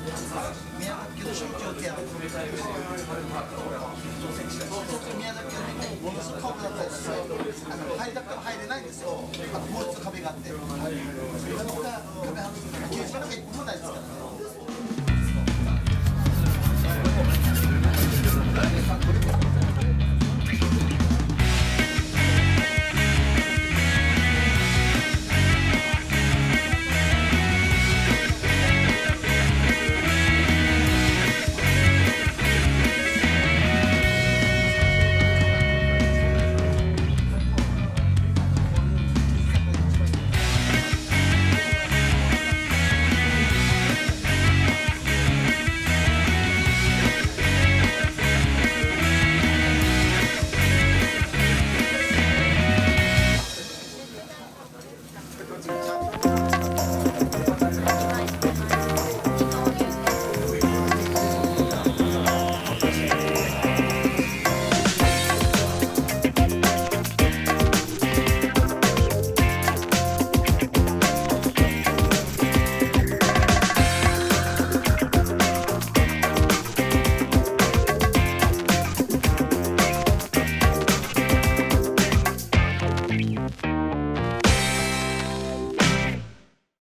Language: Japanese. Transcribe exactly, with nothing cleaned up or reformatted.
宮崎県の象徴ケアです。宮崎県にものすごく顔だったりして、あの入りたくても入れないんですよ。あともう一つ壁があって、なかなか壁外すの、九州なんか一歩もないですからね。